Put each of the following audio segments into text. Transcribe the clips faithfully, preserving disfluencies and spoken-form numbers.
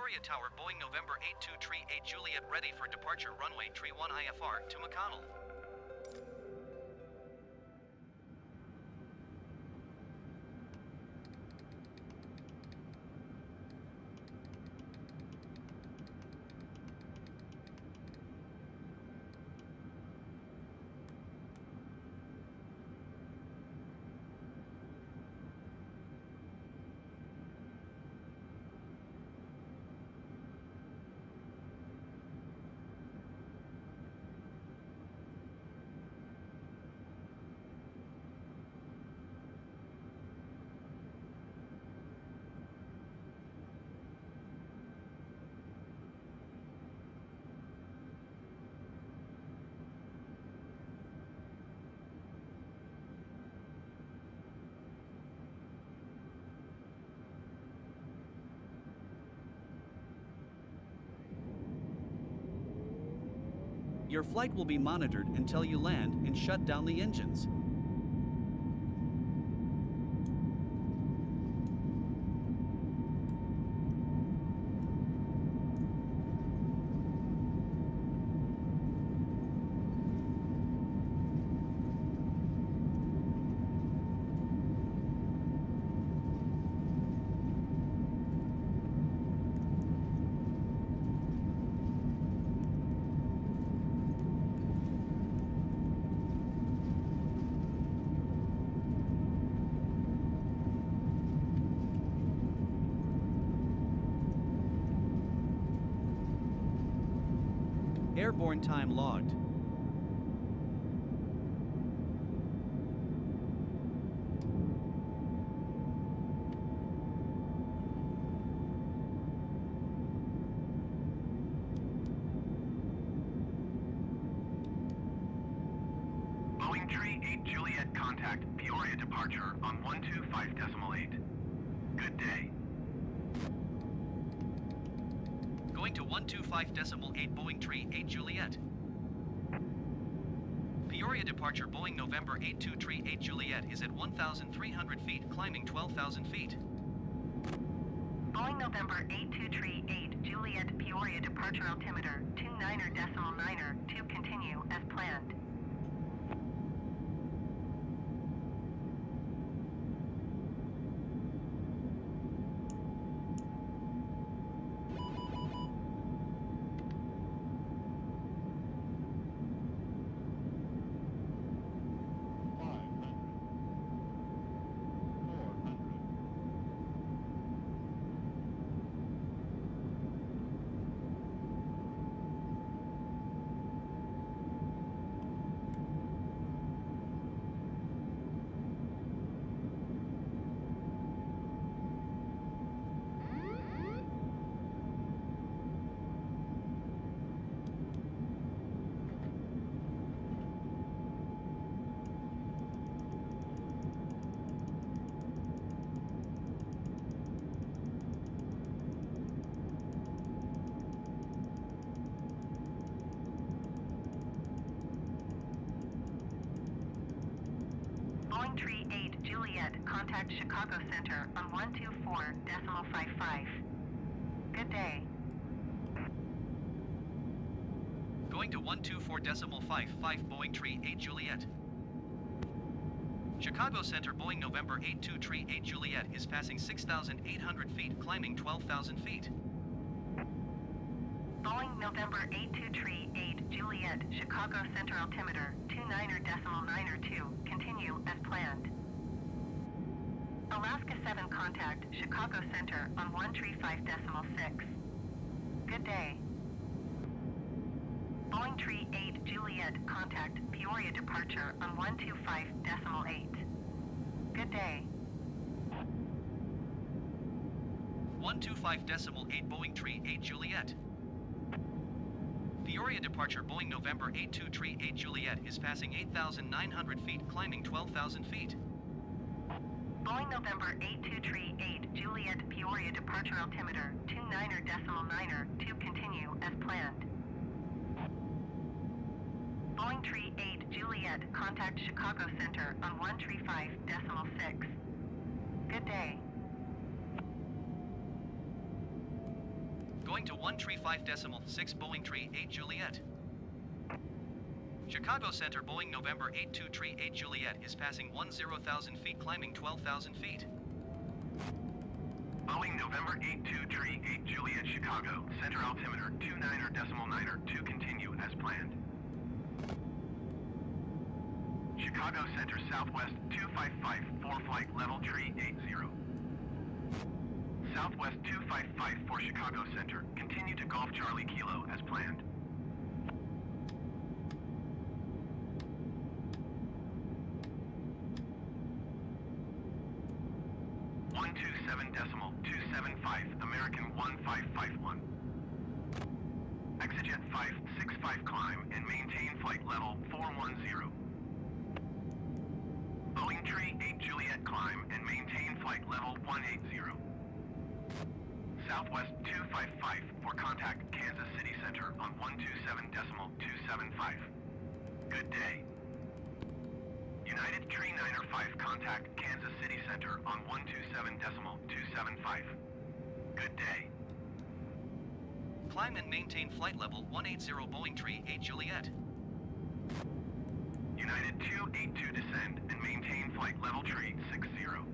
Peoria Tower, Boeing November eight two three eight Juliet, ready for departure, runway three one I F R to McConnell. Your flight will be monitored until you land and shut down the engines. Airborne time logged. Boeing three eight Juliet, contact Peoria departure on one two five decimal eight. Good day. Going to one two five decimal eight Boeing three eight Juliet. Peoria departure, Boeing November eight two three eight Juliet is at one thousand three hundred feet, climbing twelve thousand feet. Boeing November eight two three eight Juliet, Peoria departure altimeter two niner decimal niner to continue as planned. Boeing three eight Juliet, contact Chicago Center on one two four decimal five five. Good day. Going to one two four decimal five five Boeing three eight Juliet. Chicago Center, Boeing November eight two three eight Juliet is passing six thousand eight hundred feet, climbing twelve thousand feet. Boeing November eight two three eight Juliet, Chicago Center altimeter two niner decimal niner two, continue as planned. Alaska seven, contact Chicago Center on one three five decimal six. Good day. Boeing three eight Juliet, contact Peoria departure on one two five decimal eight. Good day. one two five decimal eight Boeing three eight Juliet. Peoria departure, Boeing November eight two three eight Juliet is passing eight thousand nine hundred feet, climbing twelve thousand feet. Boeing November eight two three eight Juliet, Peoria departure altimeter two niner decimal niner to continue as planned. Boeing three eight Juliet, contact Chicago Center on one three five decimal six. Good day. Going to one tree five decimal six Boeing tree eight Juliet. Chicago Center Boeing November eight two tree eight Juliet is passing one zero thousand feet climbing twelve thousand feet. Boeing November eight two tree eight Juliet Chicago, center altimeter two niner decimal niner to continue as planned. Chicago Center Southwest two five five four flight level tree eight zero. Southwest two five five for Chicago Center, continue to Golf Charlie Kilo as planned. one two seven decimal two seven five American one five five one. Exejet five six five climb and maintain flight level four one zero. Boeing tree eight Juliet climb and maintain flight level one eight zero. Southwest two five five for contact Kansas City Center on one two seven decimal two seven five. Good day. United Tree niner five contact Kansas City Center on one two seven decimal two seven five. Good day. Climb and maintain flight level one eighty Boeing tree eight Juliet. United two eight two descend and maintain flight level tree six zero.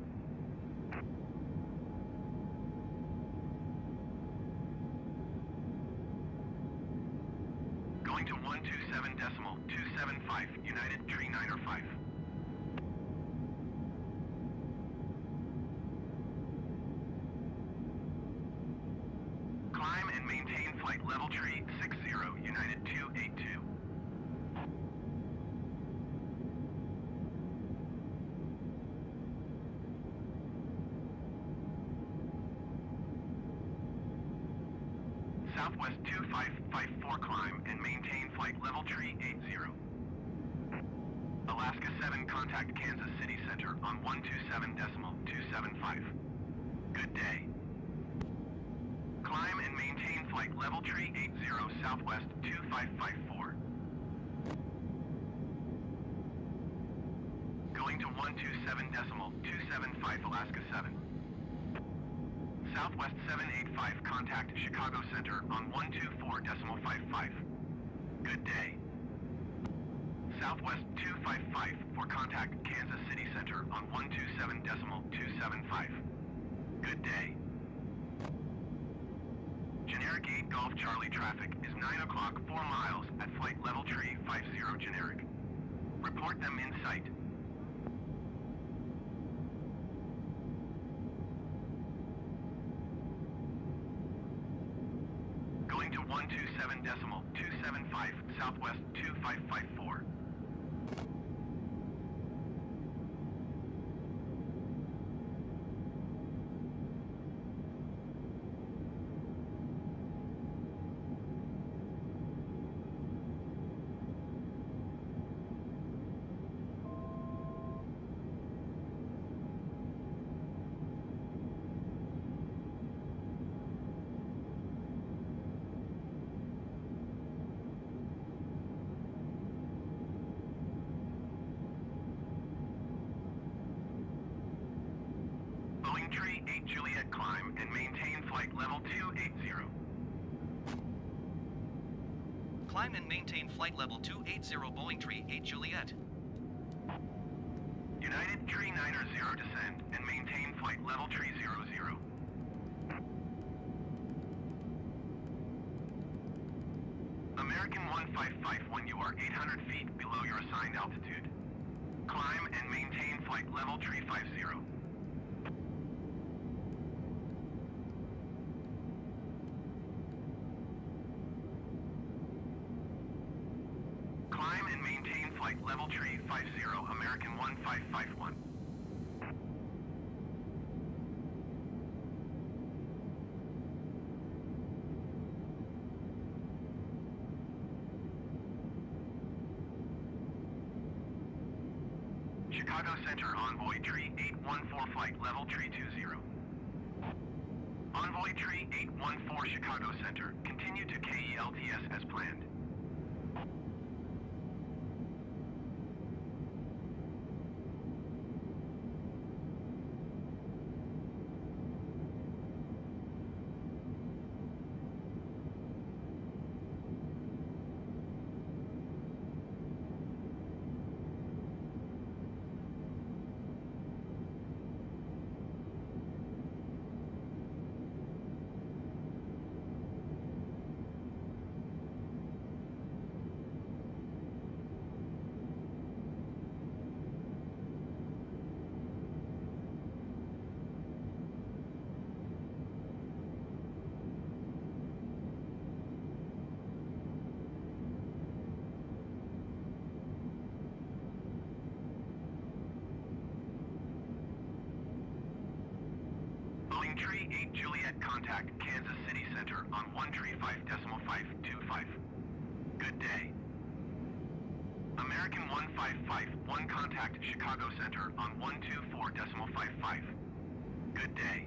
Going to one two seven decimal two seven five United Tree niner five. Climb and maintain flight level tree six zero United two eight two. Southwest two five five four climb and maintain flight level tree eight zero. Alaska seven contact Kansas City Center on one two seven decimal two seven five. Good day. Climb and maintain flight level tree eight zero Southwest two five five four. Going to one two seven decimal two seven five Alaska seven. Southwest seven eight five contact Chicago Center on one two four decimal five five. Good day. Southwest two five five for contact Kansas City Center on one two seven decimal two seven five. Good day. Generic eight Golf Charlie traffic is nine o'clock four miles at flight level tree five zero generic. Report them in sight. Going to one two seven decimal two seven five Southwest two five five four. Boeing tree eight Juliet climb and maintain flight level two eight zero. Climb and maintain flight level two eighty Boeing tree eight Juliet. United Tree niner zero descend and maintain flight level tree zero zero. American one five five when you are eight hundred feet below your assigned altitude. Climb and maintain flight level tree five zero. Climb and maintain flight level tree five zero American one five five one. Chicago Center Envoy tree eight one four flight level tree two zero. Envoy tree eight one four Chicago Center, continue to K E L T S as planned. tree eight Juliet, contact Kansas City Center on one tree five decimal five two five. Good day. American one five five one, contact Chicago Center on one two four decimal five five. Good day.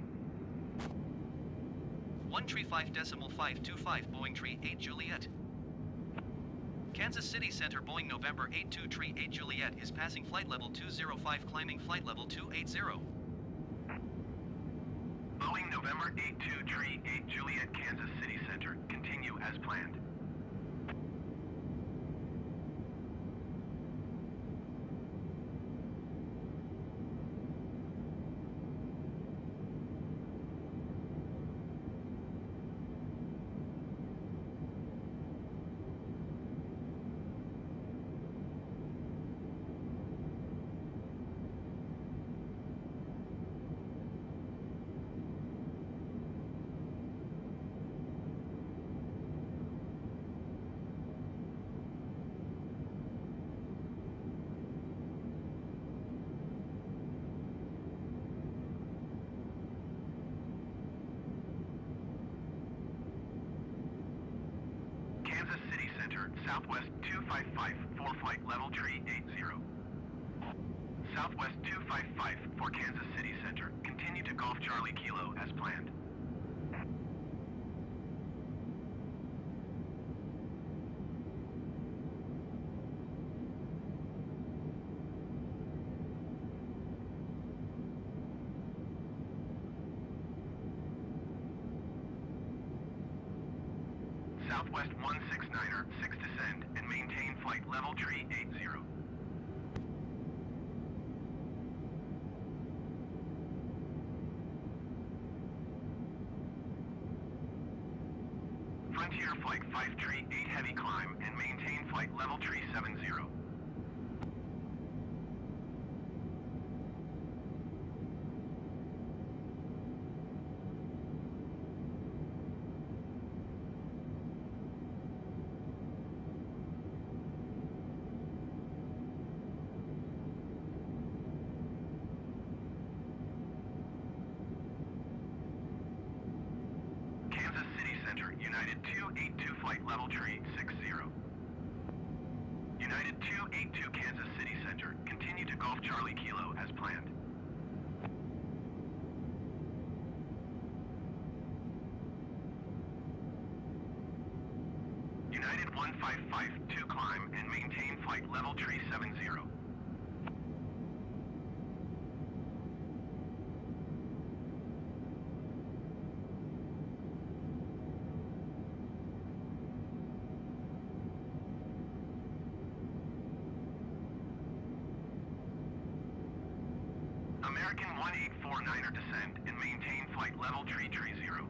one tree five decimal five two five, Boeing tree eight Juliet. Kansas City Center, Boeing November eight two tree eight Juliet is passing flight level two zero five, climbing flight level two eighty. Boeing November eight two tree eight Juliet, Kansas City Center, continue as planned. Kansas City Center, Southwest two five five for flight level tree eight zero. Southwest two five five for Kansas City Center, continue to Golf Charlie Kilo as planned. Southwest one six niner, six descend and maintain flight level tree eight zero. Frontier flight five tree eight heavy, climb and maintain flight level tree seven zero. Kansas City Center, United two eight two flight level tree six zero. United two eight two Kansas City Center, continue to Golf Charlie Kilo as planned. United one five five two, climb and maintain flight level tree seven zero. American one eight four niner, descend and maintain flight level tree tree zero.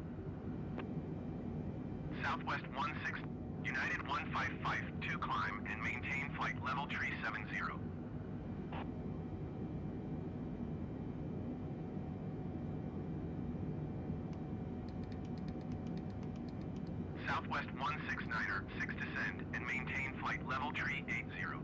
Southwest one six, United one five five two, climb and maintain flight level tree seven zero. Southwest one six niner, six descend and maintain flight level tree eight zero.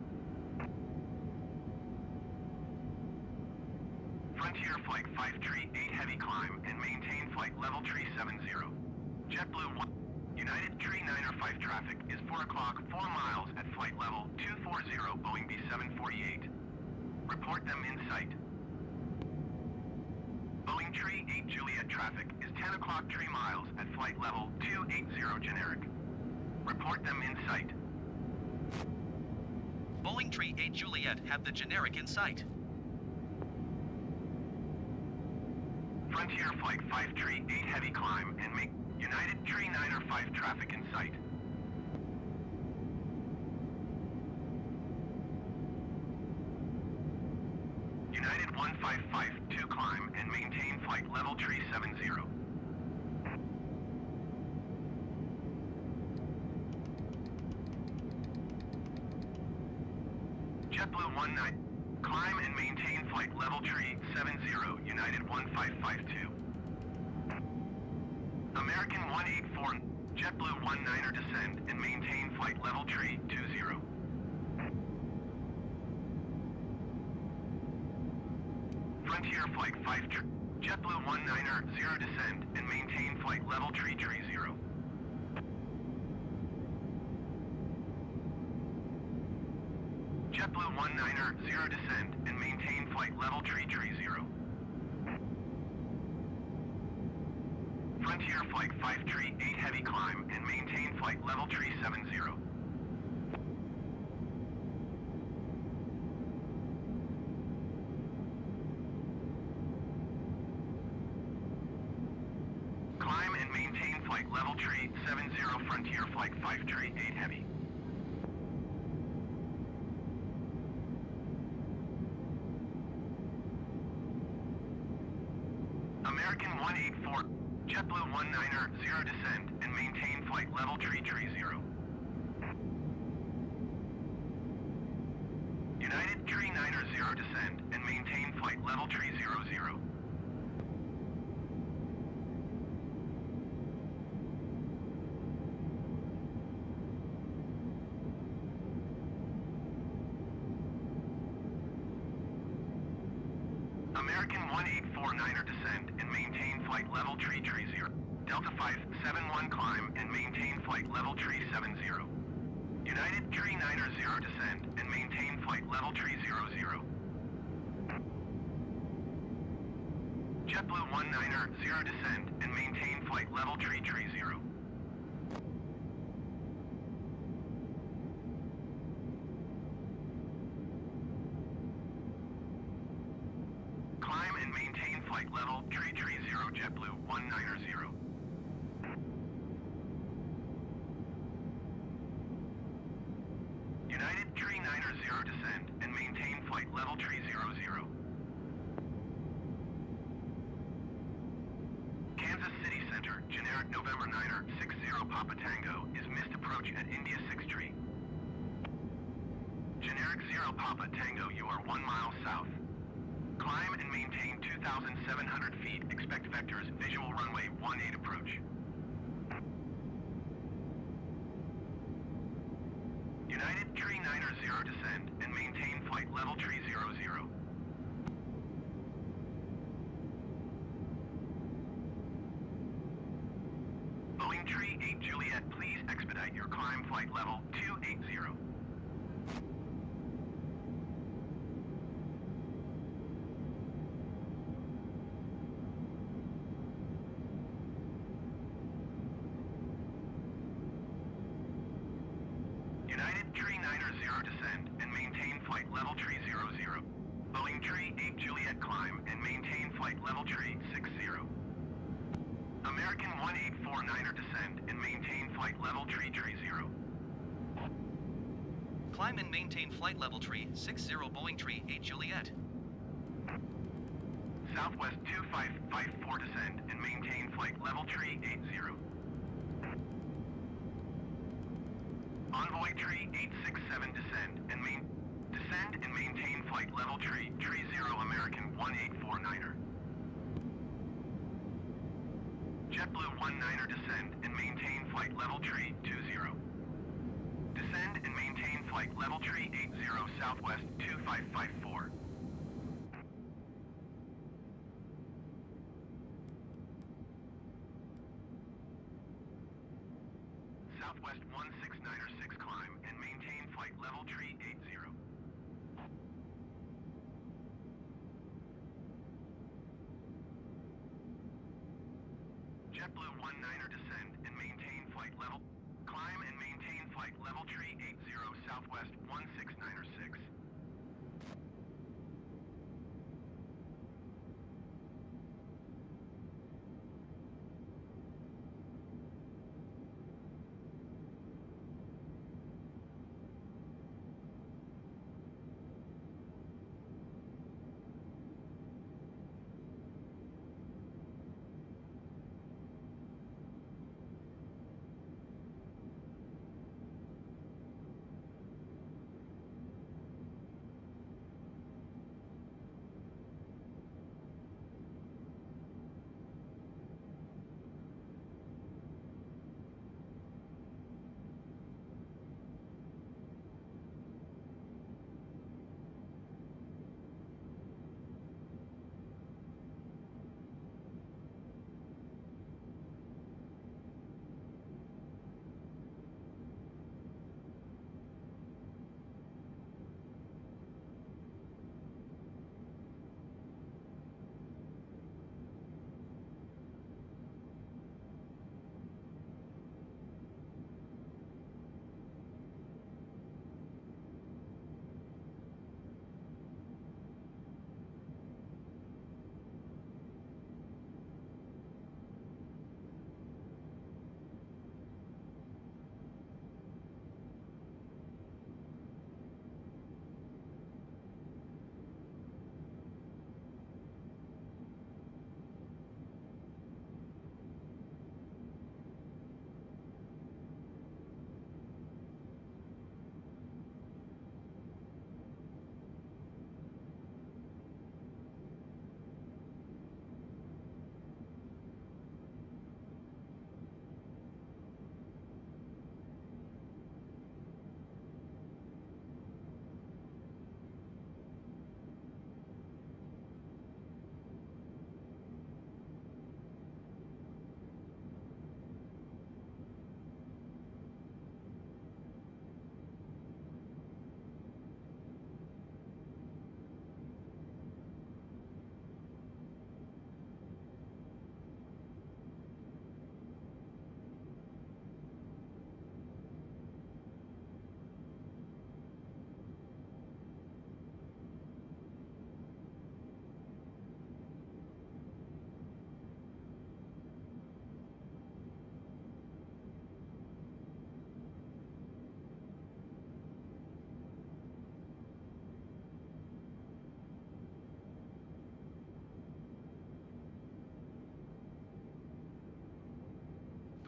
Frontier flight five tree eight heavy, climb and maintain flight level tree seven zero. JetBlue one, United tree niner five traffic is four o'clock, four miles at flight level two forty, Boeing B seven forty-eight. Report them in sight. Boeing tree eight Juliet traffic is ten o'clock, three miles at flight level two eighty, generic. Report them in sight. Boeing tree eight Juliet have the generic in sight. Frontier flight five tree eight heavy, climb and make United tree niner five traffic in sight. United one five five two, climb and maintain flight level tree seven zero. JetBlue one nine, climb and maintain flight level tree seven zero, United one five five two. American one eight four, JetBlue one niner, descend and maintain flight level tree two zero. Frontier flight five, JetBlue one niner zero descend and maintain flight level tree tree zero. JetBlue one niner zero descend and maintain flight level tree tree zero. Frontier flight five tree eight heavy climb and maintain flight level tree seven zero. Climb and maintain flight level tree seven zero Frontier flight five tree eight heavy. American one eight four, JetBlue one niner zero descend and maintain flight level tree tree zero. United tree niner zero descend and maintain flight level tree zero zero. American one eight four niner descend and maintain flight level tree tree zero. Delta five seven one climb and maintain flight level tree seven zero. United tree niner zero descend and maintain flight level tree zero zero. JetBlue one niner zero descend and maintain flight level tree tree zero. Climb and maintain flight level tree tree zero JetBlue one niner zero. United tree niner zero descend and maintain flight level tree zero zero. Kansas City Center, generic November niner six zero Papa Tango is missed approach at India six tree. Generic zero Papa Tango, you are one mile south. Climb and maintain two thousand seven hundred feet. Expect vectors visual runway one eight approach. United tree niner zero descend and maintain flight level tree zero zero. Boeing tree eight Juliet, please expedite your climb flight level two eight zero. United tree niner zero descend and maintain flight level tree zero zero. Boeing tree eight Juliet climb and maintain flight level tree six zero. American one eight four niner descend and maintain flight level tree tree zero. Climb and maintain flight level tree six zero Boeing tree eight Juliet. Southwest two five five four descend and maintain flight level tree eight zero. Envoy tree eight six seven descend and main descend and maintain flight level tree tree zero American one eight four niner. JetBlue one niner descend and maintain flight level tree two zero. Descend and maintain flight level tree eight zero Southwest two five five four. Southwest one six niner six climb and maintain flight level tree eight zero. JetBlue one niner descend and maintain flight level. Climb and maintain flight level tree eight zero Southwest one six niner six.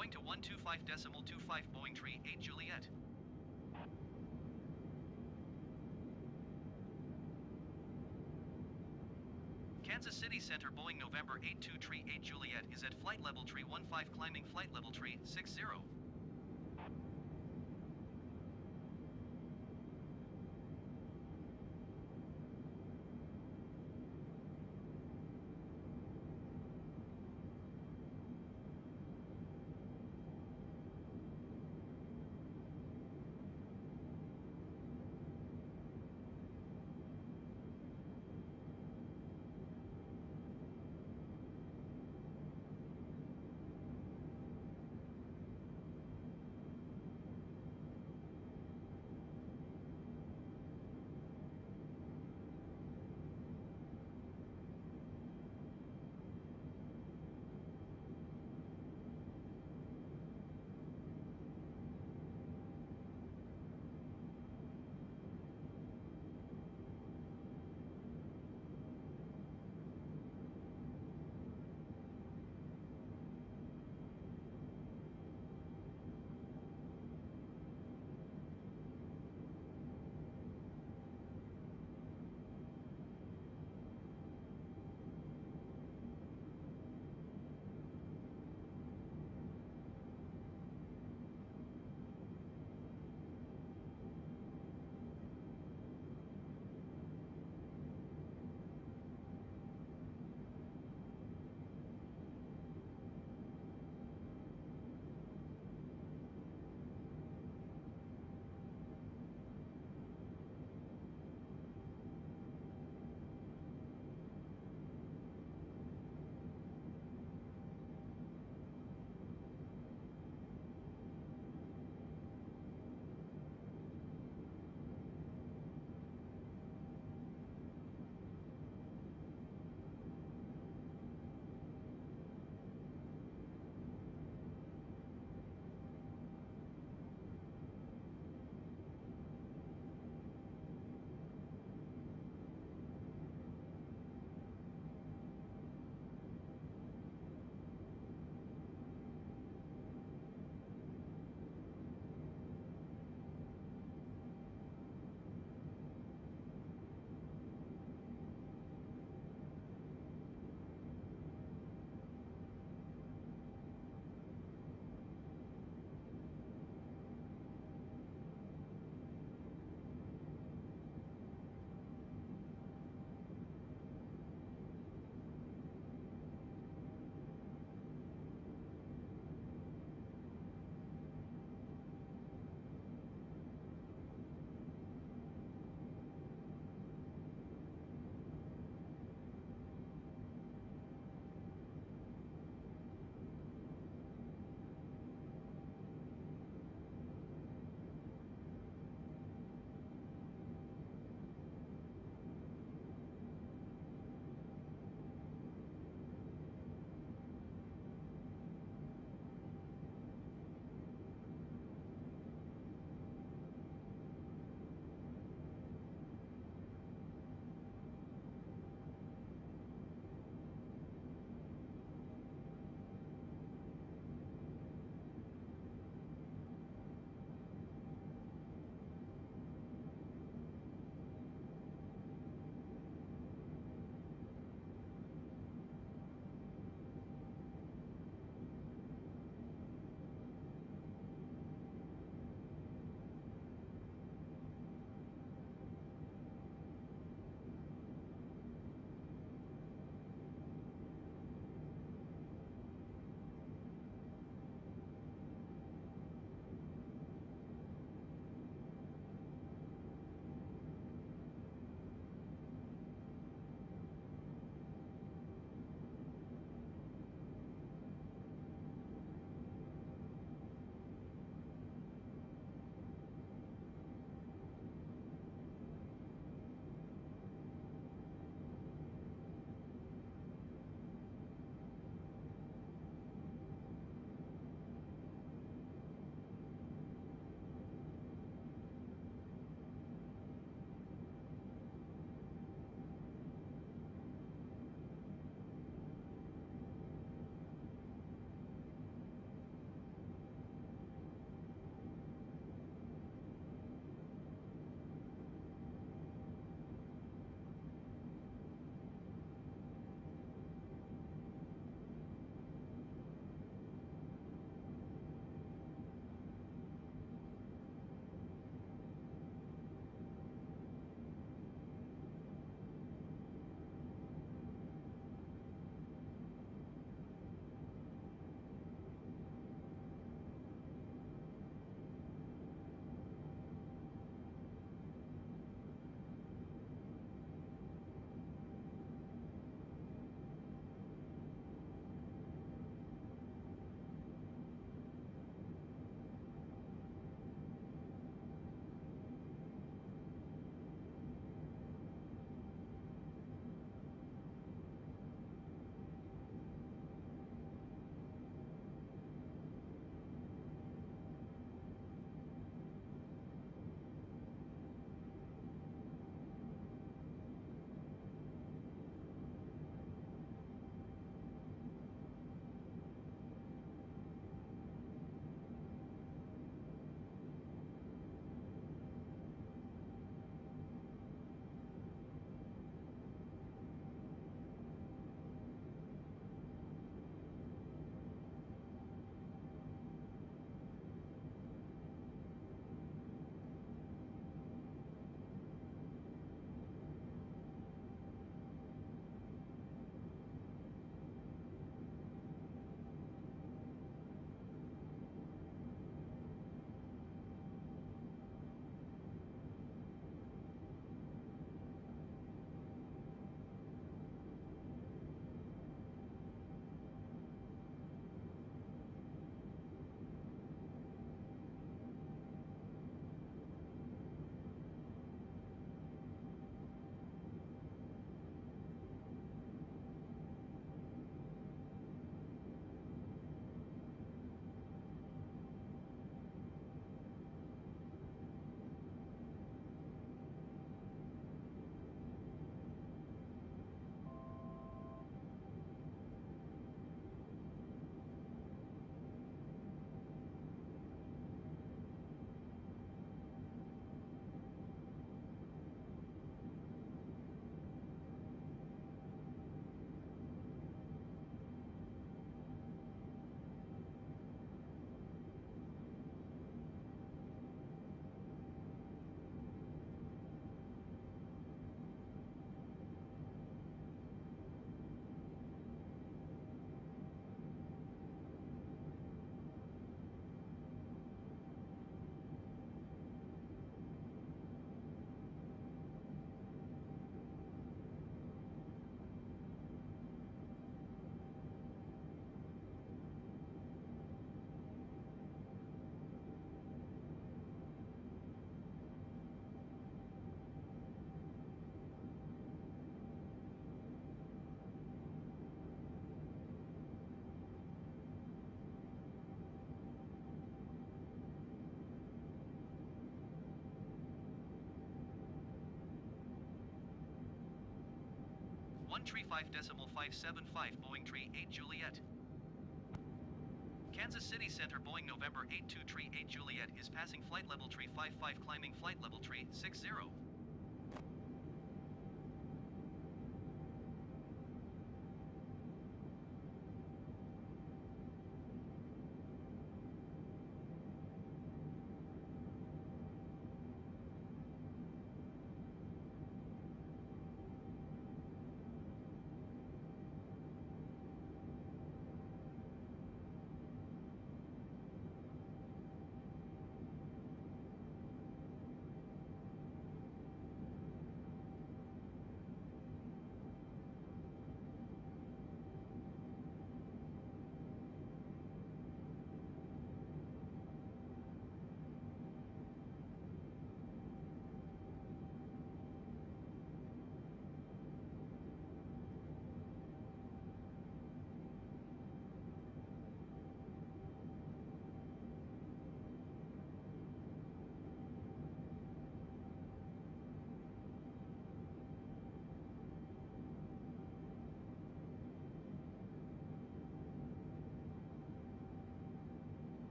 Going to one two five decimal two five Boeing Tree eight Juliet. Kansas City Center Boeing November eight two Tree eight Juliet is at flight level tree one five climbing flight level tree six zero. one tree five decimal five seven five Boeing tree eight Juliet. Kansas City Center Boeing November eight two tree eight Juliet is passing flight level tree five five climbing flight level tree six zero.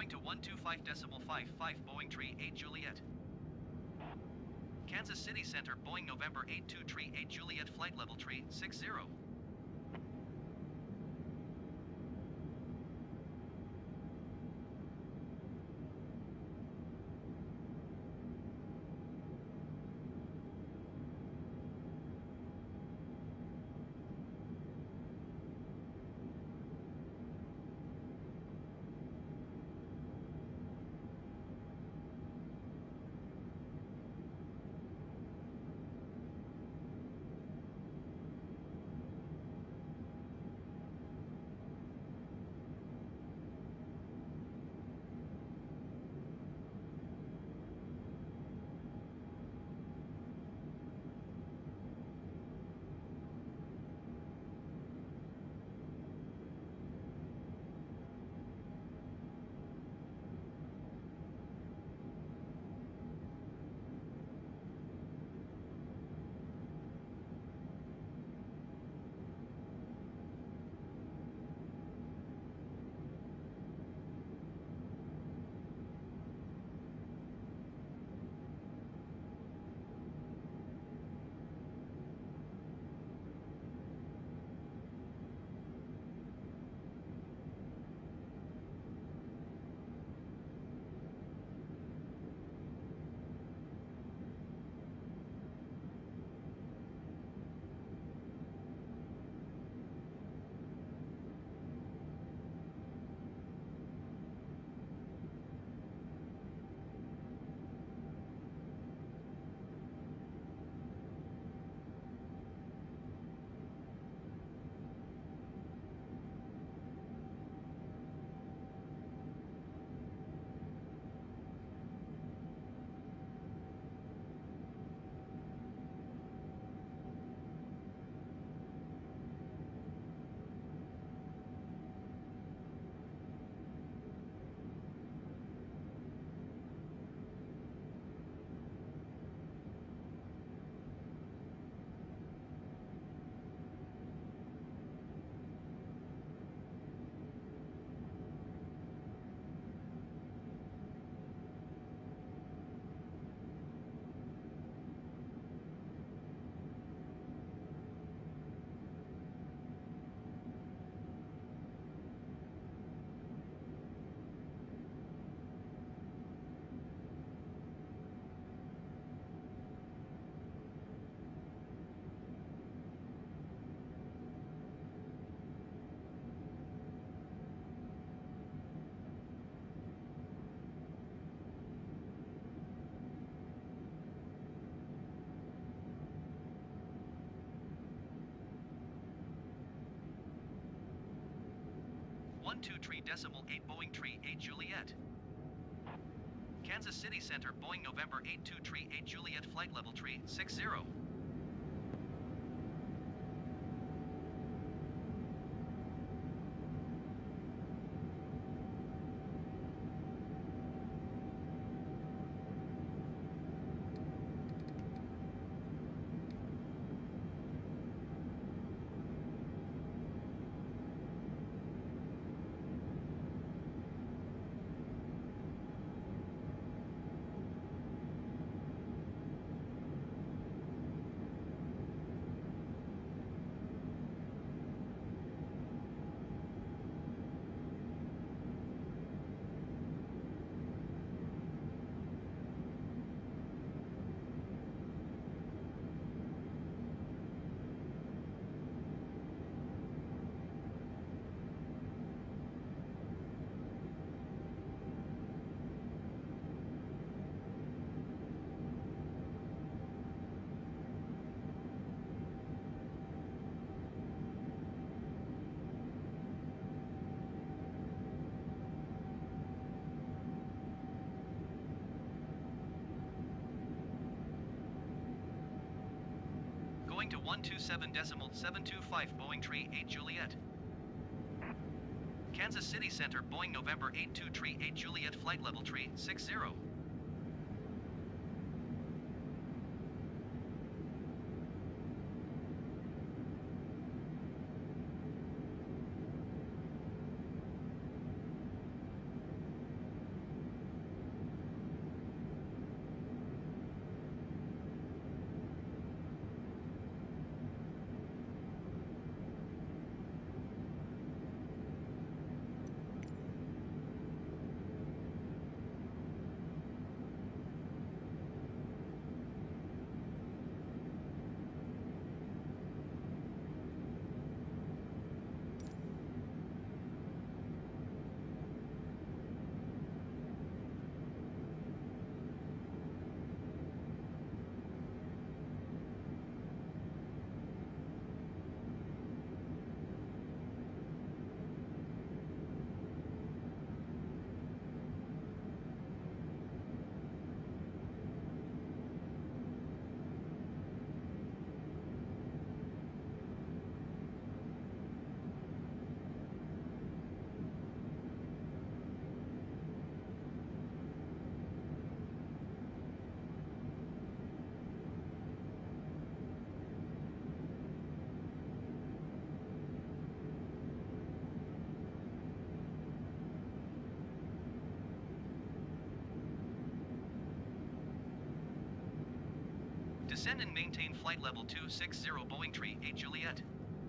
Going to one two five decimal five five Boeing Tree eight Juliet. Kansas City Center Boeing November eight two Tree eight Juliet flight level tree six zero. one two Tree decimal eight Boeing Tree eight Juliet. Kansas City Center Boeing November eight two Tree eight Juliet flight level tree six zero. Going to one two seven decimal seven two five Boeing Tree eight Juliet. Kansas City Center Boeing November eight two Tree eight Juliet flight level tree six zero. Descend and maintain flight level two six zero Boeing Tree eight Juliet.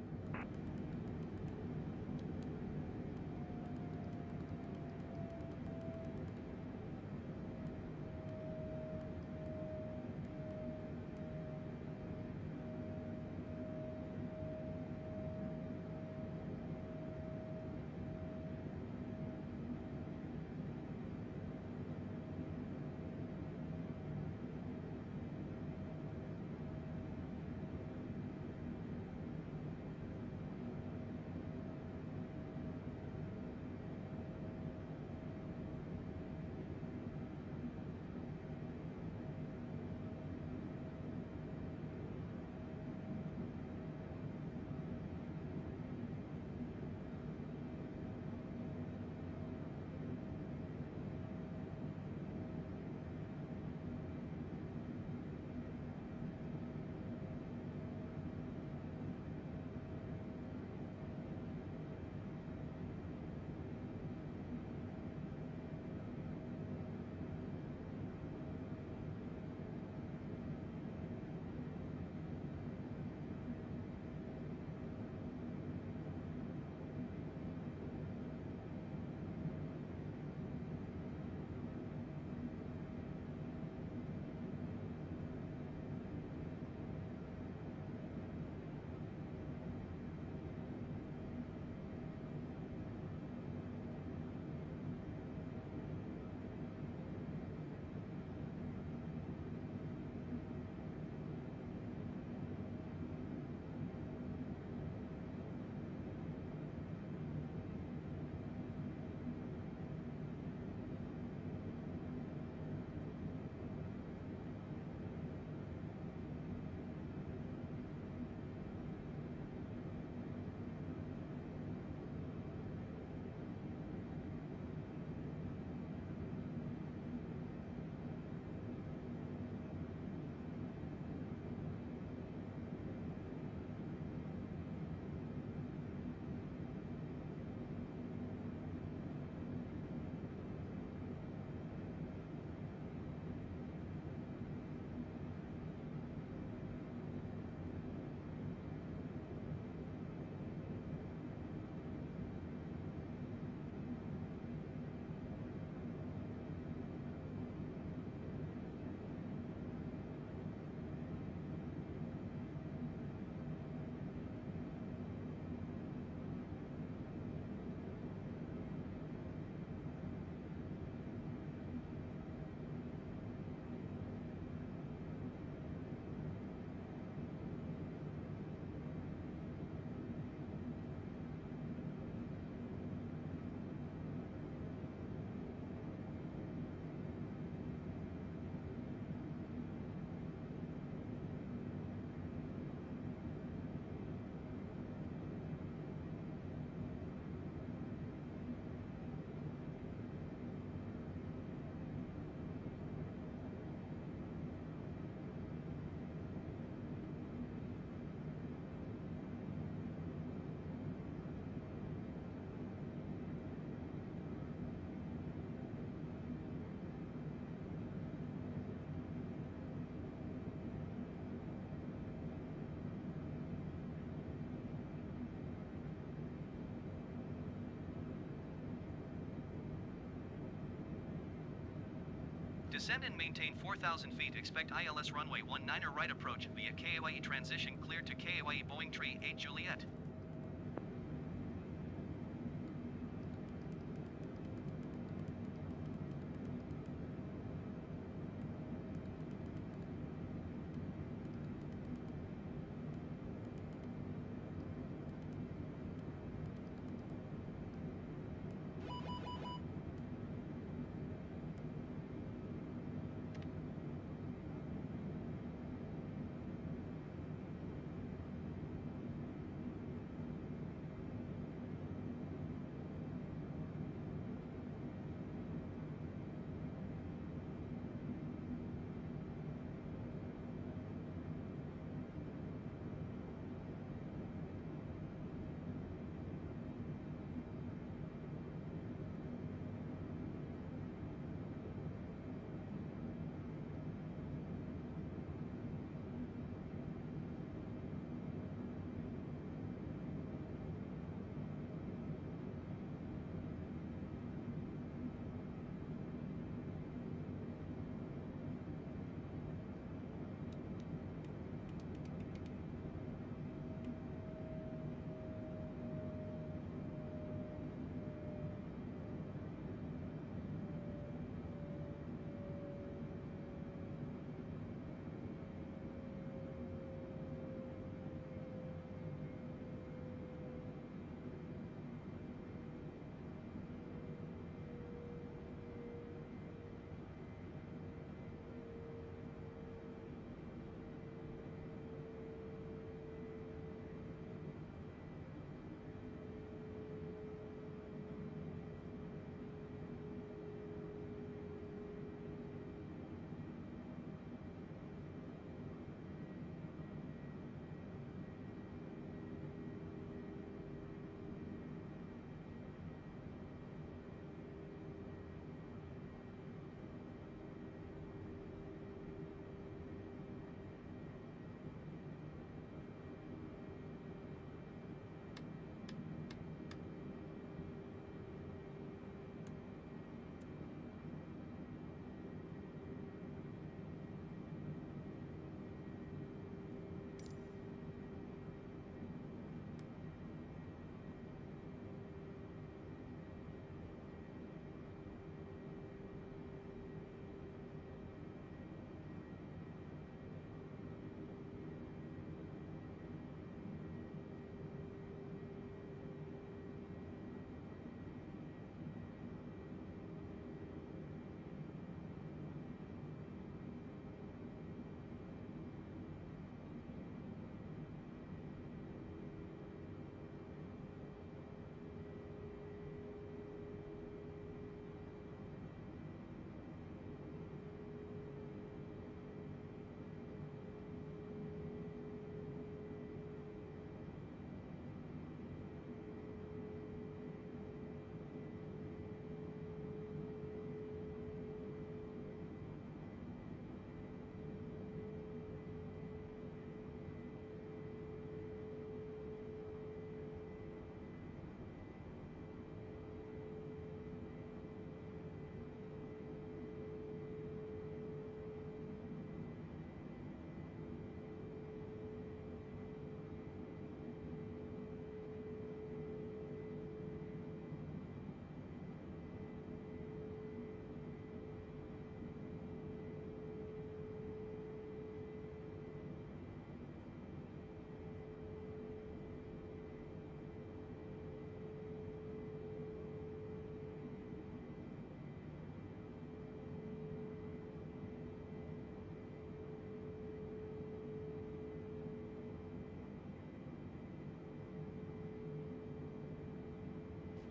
Descend and maintain four thousand feet. Expect I L S runway one niner right approach via K A Y E transition cleared to K A Y E Boeing Tree eight Juliet.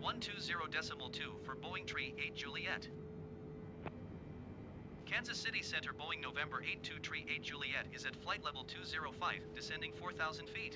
one two zero decimal two for Boeing Tree eight Juliet. Kansas City Center Boeing November eight two Tree eight Juliet is at flight level two zero five, descending four thousand feet.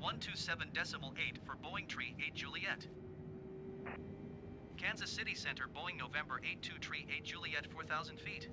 one two seven decimal eight for Boeing Tree eight Juliet. Kansas City Center, Boeing November eight two Tree eight Juliet, four thousand feet.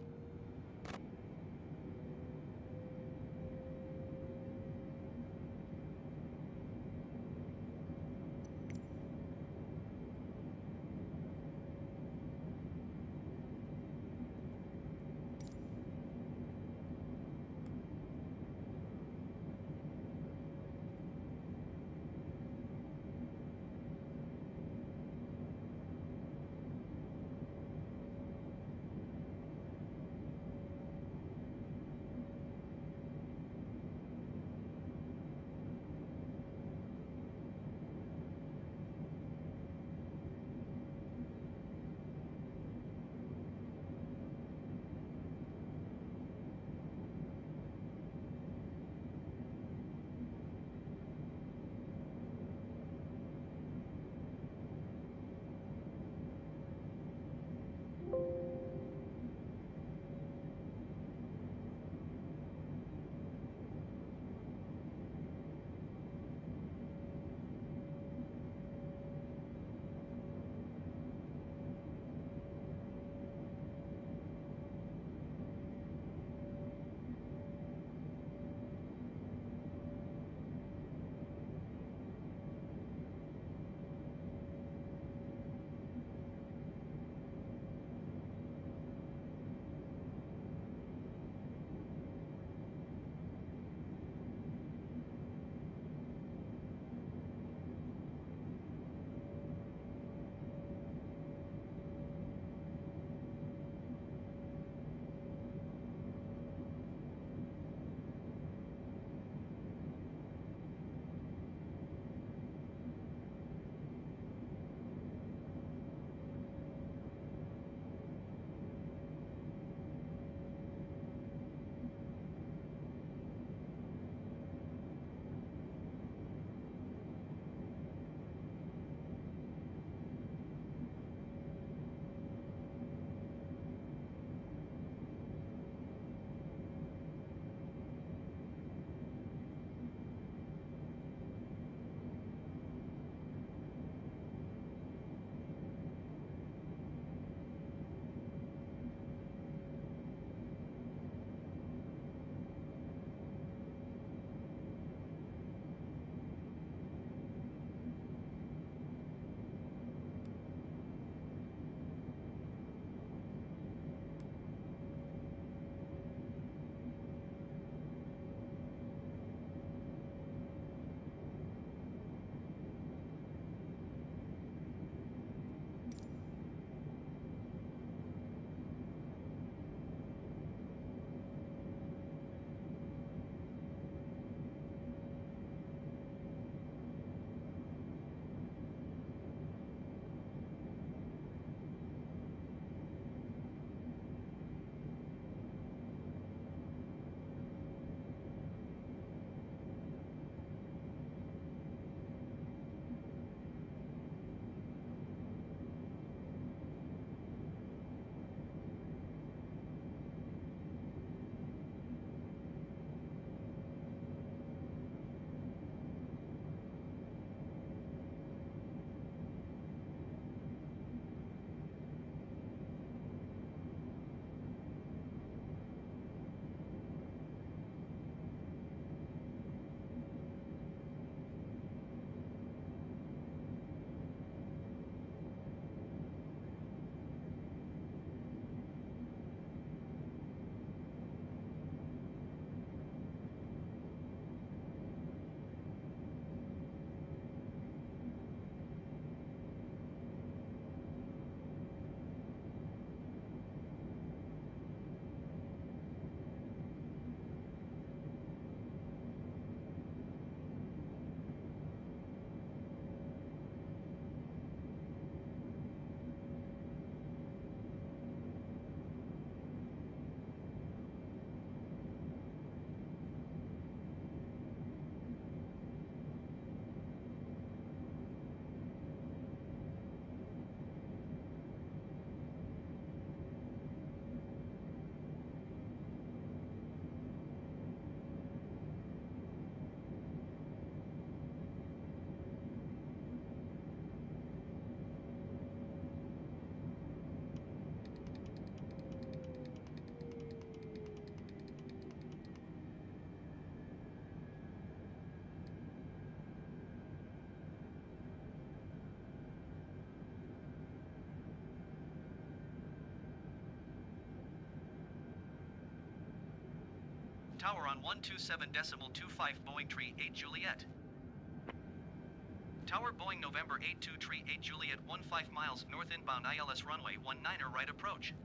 Tower on one two seven decimal two five Boeing Tree eight Juliet. Tower Boeing November eight two Tree eight Juliet one five miles north inbound I L S runway one niner right approach.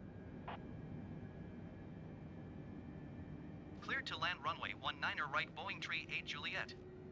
Clear to land runway one niner right Boeing Tree eight Juliet.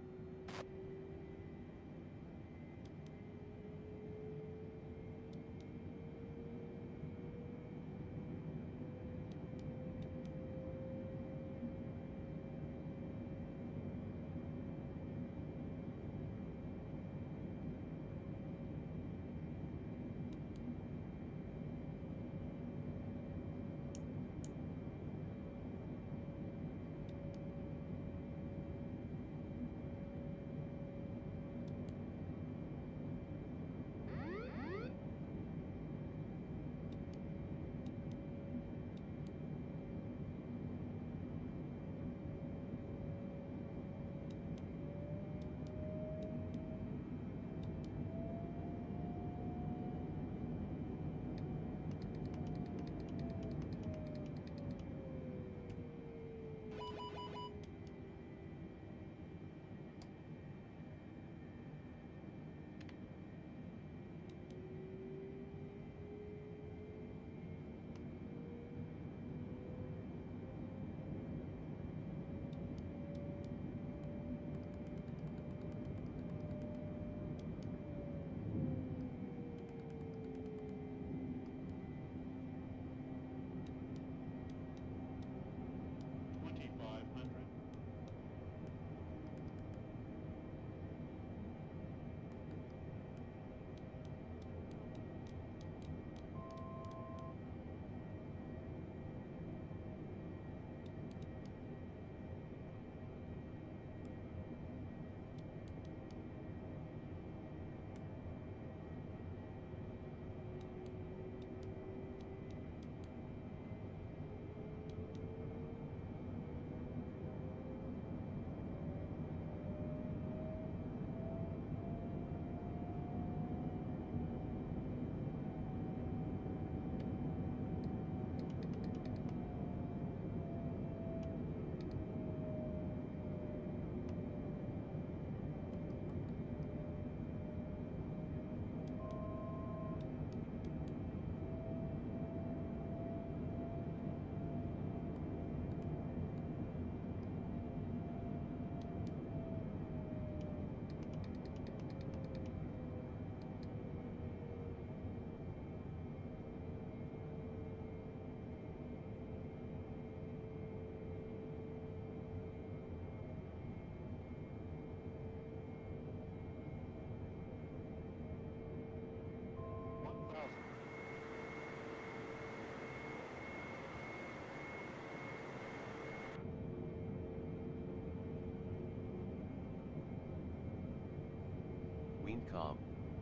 Wincom.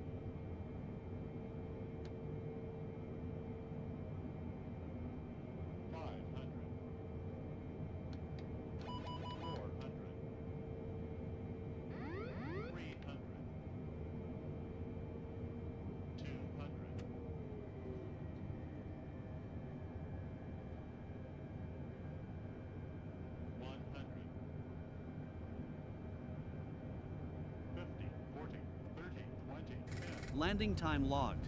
Five hundred. Four hundred. Three hundred. Two hundred. One hundred. Fifty, forty, thirty, twenty, ten. Landing time logged.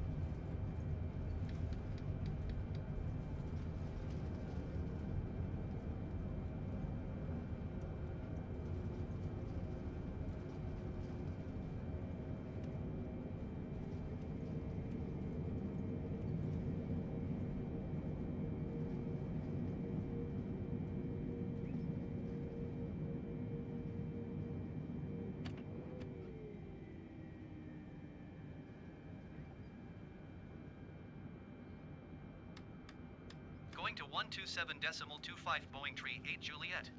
Going to one two seven decimal two five Boeing Tree eight Juliet.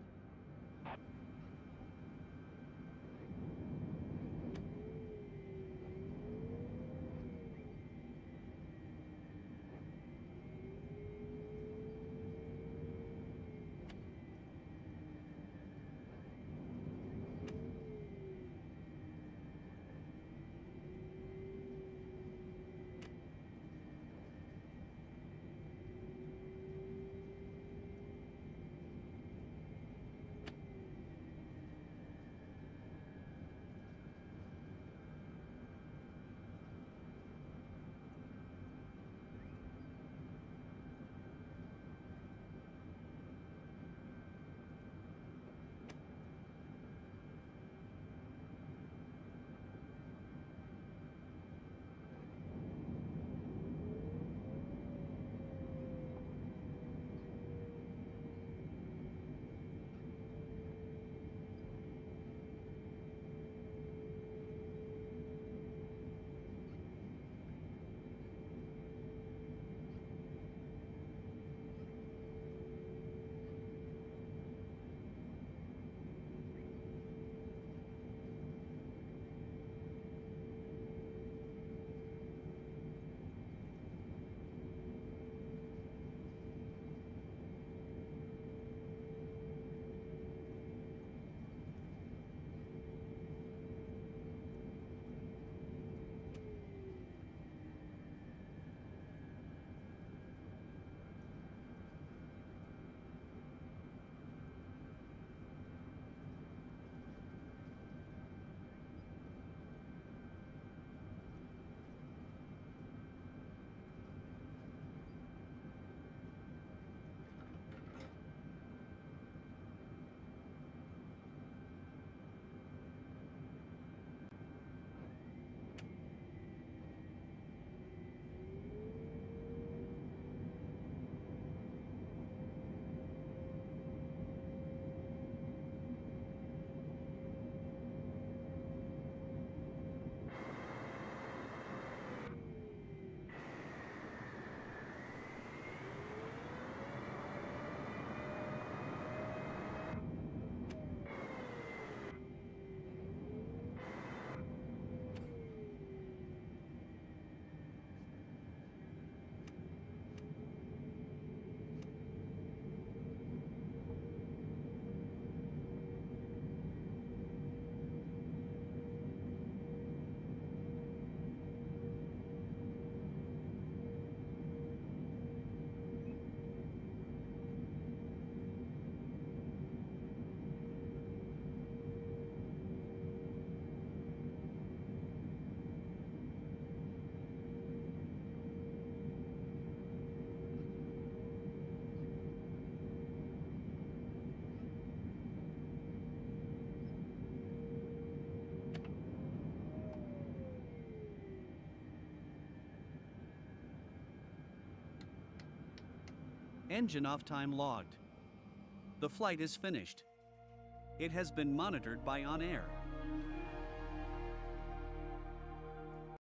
Engine off time logged. The flight is finished. It has been monitored by On Air.